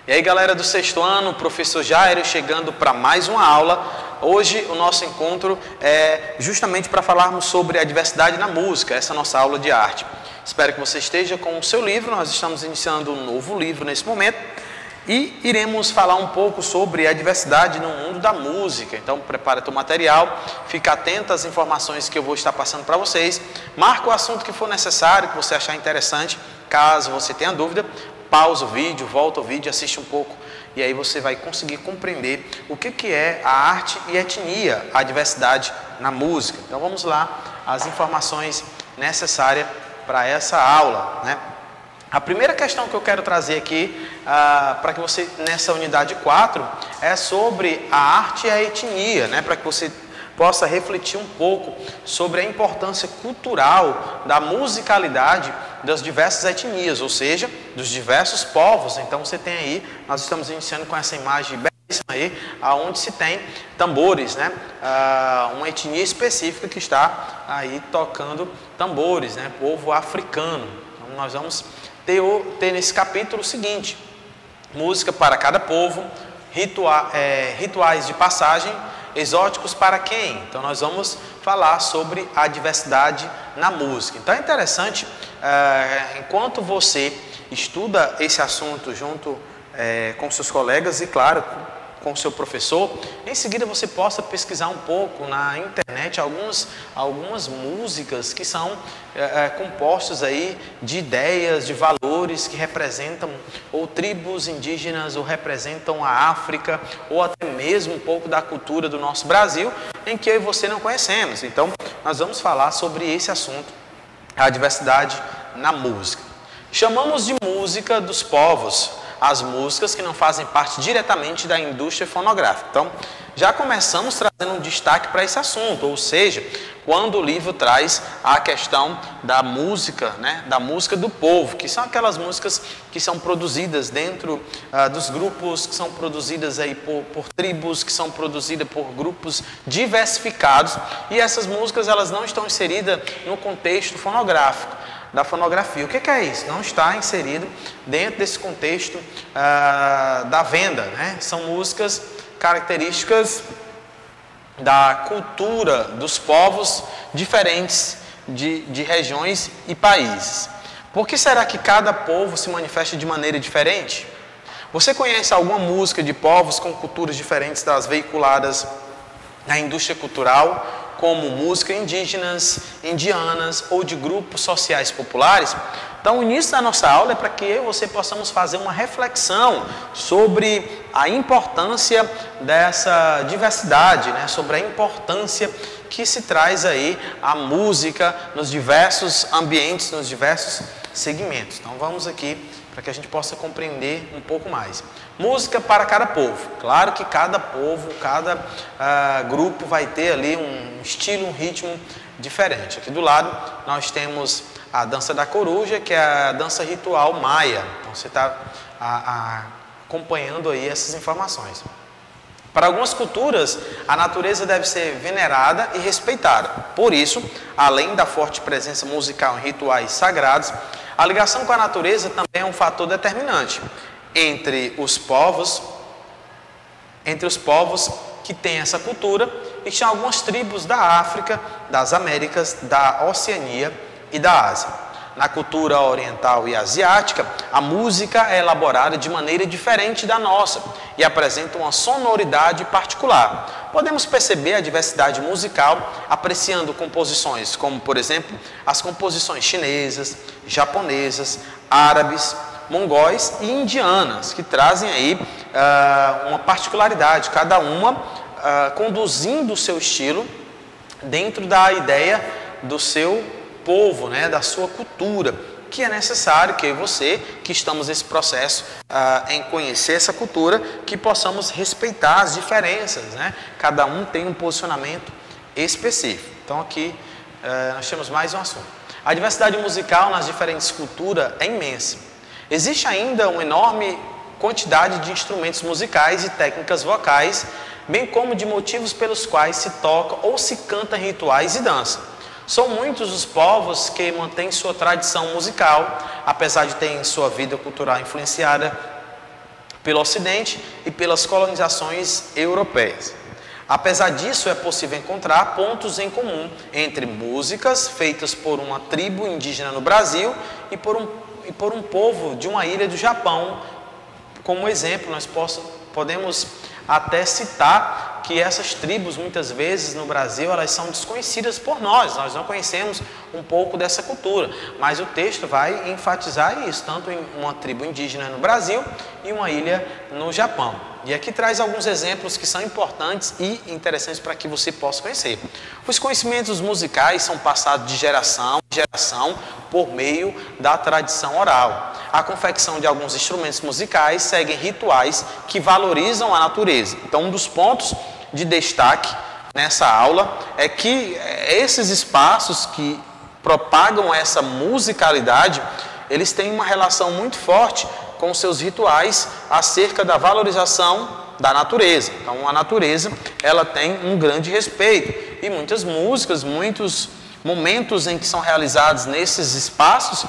E aí, galera do sexto ano, professor Jairo chegando para mais uma aula. Hoje o nosso encontro é justamente para falarmos sobre a diversidade na música, essa nossa aula de arte. Espero que você esteja com o seu livro, nós estamos iniciando um novo livro nesse momento e iremos falar um pouco sobre a diversidade no mundo da música. Então prepara teu material, fica atento às informações que eu vou estar passando para vocês, marca o assunto que for necessário, que você achar interessante. Caso você tenha dúvida, pausa o vídeo, volta o vídeo, assiste um pouco e aí você vai conseguir compreender o que é a arte e a etnia, a diversidade na música. Então vamos lá, as informações necessárias para essa aula, né? A primeira questão que eu quero trazer aqui para que você, nessa unidade 4, é sobre a arte e a etnia, né? Para que você possa refletir um pouco sobre a importância cultural da musicalidade das diversas etnias, ou seja, dos diversos povos. Então você tem aí, nós estamos iniciando com essa imagem belíssima aí, aonde se tem tambores, né? Uma etnia específica que está aí tocando tambores, né? Povo africano. Então nós vamos ter nesse capítulo o seguinte: música para cada povo, rituais de passagem, exóticos para quem? Então nós vamos falar sobre a diversidade na música. Então é interessante, enquanto você estuda esse assunto junto com seus colegas e claro, com o seu professor, em seguida você possa pesquisar um pouco na internet algumas músicas que são compostas aí de ideias, de valores que representam ou tribos indígenas ou representam a África ou até mesmo um pouco da cultura do nosso Brasil, em que eu e você não conhecemos. Então nós vamos falar sobre esse assunto, a diversidade na música. Chamamos de música dos povos as músicas que não fazem parte diretamente da indústria fonográfica. Então, já começamos trazendo um destaque para esse assunto, ou seja, quando o livro traz a questão da música, né, da música do povo, que são aquelas músicas que são produzidas dentro dos grupos, que são produzidas aí por tribos, que são produzidas por grupos diversificados, e essas músicas elas não estão inseridas no contexto fonográfico da fonografia. O que é isso? Não está inserido dentro desse contexto da venda, né? São músicas características da cultura dos povos diferentes de regiões e países. Por que será que cada povo se manifesta de maneira diferente? Você conhece alguma música de povos com culturas diferentes das veiculadas na indústria cultural, como música indígenas, indianas ou de grupos sociais populares? Então o início da nossa aula é para que eu e você possamos fazer uma reflexão sobre a importância dessa diversidade, né? Sobre a importância que se traz aí a música nos diversos ambientes, nos diversos segmentos. Então vamos aqui para que a gente possa compreender um pouco mais. Música para cada povo. Claro que cada povo, cada grupo vai ter ali um estilo, um ritmo diferente. Aqui do lado nós temos a dança da coruja, que é a dança ritual maia. Então você está acompanhando aí essas informações. Para algumas culturas, a natureza deve ser venerada e respeitada. Por isso, além da forte presença musical em rituais sagrados, a ligação com a natureza também é um fator determinante entre os povos que têm essa cultura, e tinha algumas tribos da África, das Américas, da Oceania e da Ásia. Na cultura oriental e asiática, a música é elaborada de maneira diferente da nossa e apresenta uma sonoridade particular. Podemos perceber a diversidade musical apreciando composições como, por exemplo, as composições chinesas, japonesas, árabes, mongóis e indianas, que trazem aí uma particularidade, cada uma conduzindo o seu estilo dentro da ideia do seu povo, né, da sua cultura, que é necessário que eu e você, que estamos nesse processo em conhecer essa cultura, que possamos respeitar as diferenças, né? Cada um tem um posicionamento específico. Então aqui nós temos mais um assunto. A diversidade musical nas diferentes culturas é imensa. Existe ainda uma enorme quantidade de instrumentos musicais e técnicas vocais, bem como de motivos pelos quais se toca ou se canta em rituais e dança. São muitos os povos que mantêm sua tradição musical, apesar de terem sua vida cultural influenciada pelo Ocidente e pelas colonizações europeias. Apesar disso, é possível encontrar pontos em comum entre músicas feitas por uma tribo indígena no Brasil e por um povo de uma ilha do Japão. Como exemplo, nós podemos até citar que essas tribos, muitas vezes no Brasil, elas são desconhecidas por nós não conhecemos um pouco dessa cultura, mas o texto vai enfatizar isso, tanto em uma tribo indígena no Brasil e uma ilha no Japão. E aqui traz alguns exemplos que são importantes e interessantes para que você possa conhecer. Os conhecimentos musicais são passados de geração em geração por meio da tradição oral. A confecção de alguns instrumentos musicais seguem rituais que valorizam a natureza. Então, um dos pontos de destaque nessa aula é que esses espaços que propagam essa musicalidade, eles têm uma relação muito forte com seus rituais acerca da valorização da natureza. Então, a natureza, ela tem um grande respeito. E muitas músicas, muitos momentos em que são realizados nesses espaços,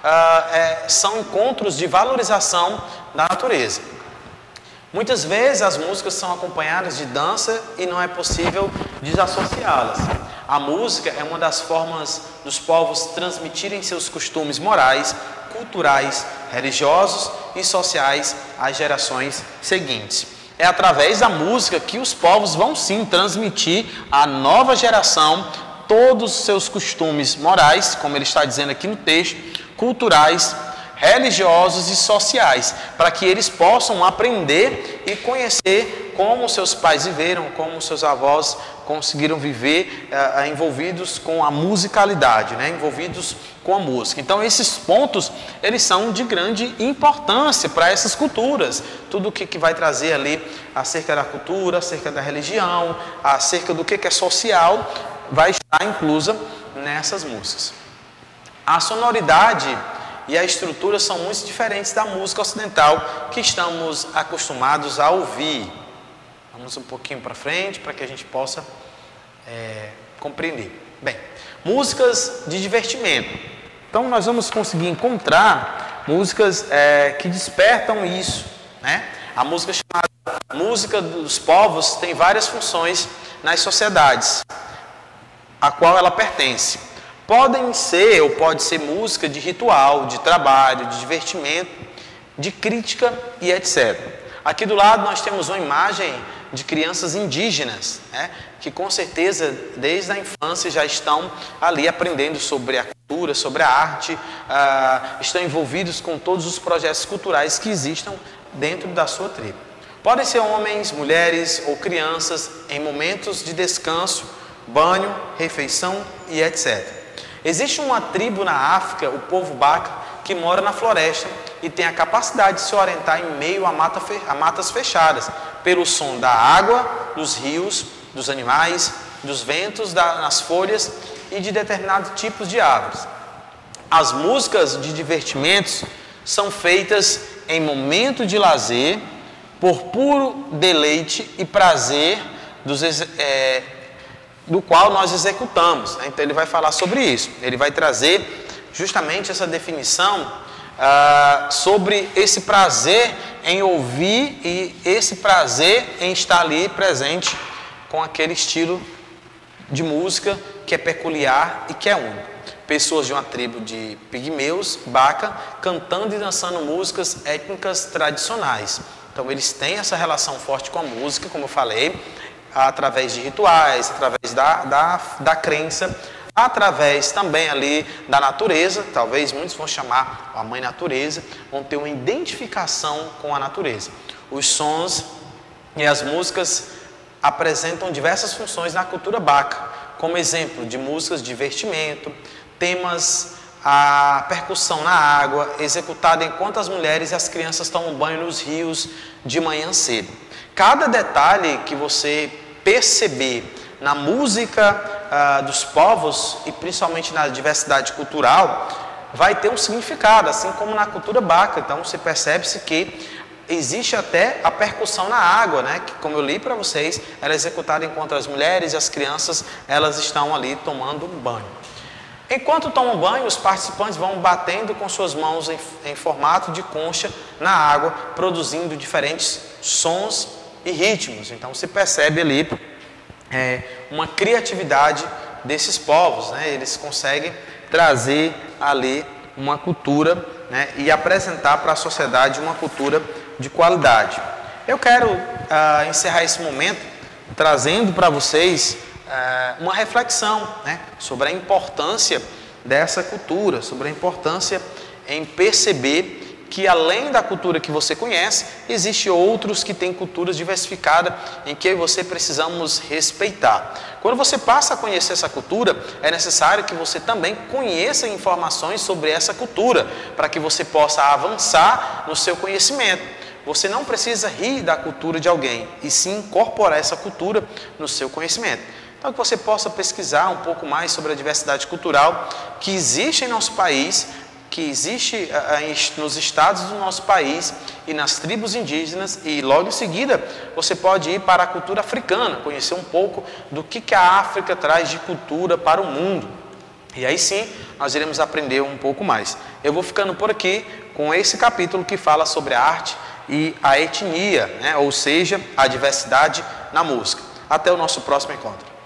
são encontros de valorização da natureza. Muitas vezes as músicas são acompanhadas de dança e não é possível desassociá-las. A música é uma das formas dos povos transmitirem seus costumes morais, culturais, religiosos e sociais às gerações seguintes. É através da música que os povos vão sim transmitir à nova geração todos os seus costumes morais, como ele está dizendo aqui no texto, culturais, religiosos e sociais, para que eles possam aprender e conhecer como seus pais viveram, como seus avós conseguiram viver envolvidos com a musicalidade, envolvidos com a música. Então, esses pontos, eles são de grande importância para essas culturas. Tudo o que vai trazer ali acerca da cultura, acerca da religião, acerca do que é social, vai estar inclusa nessas músicas. A sonoridade e a estrutura são muito diferentes da música ocidental que estamos acostumados a ouvir. Vamos um pouquinho para frente para que a gente possa compreender. Bem, músicas de divertimento. Então, nós vamos conseguir encontrar músicas que despertam isso, A música chamada música dos povos tem várias funções nas sociedades a qual ela pertence. Pode ser música de ritual, de trabalho, de divertimento, de crítica e etc. Aqui do lado nós temos uma imagem de crianças indígenas, que com certeza desde a infância já estão ali aprendendo sobre a cultura, sobre a arte, estão envolvidos com todos os projetos culturais que existam dentro da sua tribo. Podem ser homens, mulheres ou crianças em momentos de descanso, banho, refeição e etc. Existe uma tribo na África, o povo Baka, que mora na floresta e tem a capacidade de se orientar em meio a matas fechadas, pelo som da água, dos rios, dos animais, dos ventos, nas folhas e de determinados tipos de árvores. As músicas de divertimentos são feitas em momento de lazer, por puro deleite e prazer do qual nós executamos. Então ele vai falar sobre isso. Ele vai trazer justamente essa definição sobre esse prazer em ouvir e esse prazer em estar ali presente com aquele estilo de música que é peculiar e que é único. Pessoas de uma tribo de pigmeus, Baka, cantando e dançando músicas étnicas tradicionais. Então eles têm essa relação forte com a música, como eu falei, através de rituais, através da crença, através também ali da natureza. Talvez muitos vão chamar a mãe natureza, vão ter uma identificação com a natureza. Os sons e as músicas apresentam diversas funções na cultura Baka, como exemplo de músicas de divertimento, temas, a percussão na água, executada enquanto as mulheres e as crianças tomam banho nos rios de manhã cedo. Cada detalhe que você perceber na música dos povos e principalmente na diversidade cultural vai ter um significado, assim como na cultura Baka. Então você percebe-se que existe até a percussão na água, que como eu li para vocês, ela é executada enquanto as mulheres e as crianças elas estão ali tomando um banho. Enquanto tomam banho, os participantes vão batendo com suas mãos em formato de concha na água, produzindo diferentes sons e ritmos. Então você percebe ali uma criatividade desses povos, né? Eles conseguem trazer ali uma cultura, né, e apresentar para a sociedade uma cultura de qualidade. Eu quero encerrar esse momento trazendo para vocês uma reflexão, né, sobre a importância dessa cultura, sobre a importância em perceber que além da cultura que você conhece, existe outros que têm culturas diversificadas em que você precisamos respeitar. Quando você passa a conhecer essa cultura, é necessário que você também conheça informações sobre essa cultura, para que você possa avançar no seu conhecimento. Você não precisa rir da cultura de alguém, e sim incorporar essa cultura no seu conhecimento. Então, que você possa pesquisar um pouco mais sobre a diversidade cultural que existe em nosso país, que existe nos estados do nosso país e nas tribos indígenas, e logo em seguida você pode ir para a cultura africana, conhecer um pouco do que a África traz de cultura para o mundo. E aí sim, nós iremos aprender um pouco mais. Eu vou ficando por aqui com esse capítulo que fala sobre a arte e a etnia, né? Ou seja, a diversidade na música. Até o nosso próximo encontro.